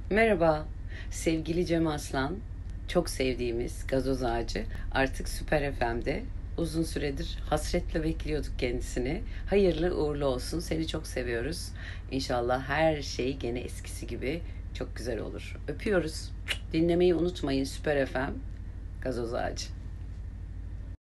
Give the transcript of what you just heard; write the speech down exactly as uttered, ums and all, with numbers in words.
Merhaba, sevgili Cem Aslan. Çok sevdiğimiz gazoz ağacı artık Süper F M'de. Uzun süredir hasretle bekliyorduk kendisini. Hayırlı uğurlu olsun. Seni çok seviyoruz. İnşallah her şey gene eskisi gibi çok güzel olur. Öpüyoruz. Dinlemeyi unutmayın Süper F M, gazoz ağacı.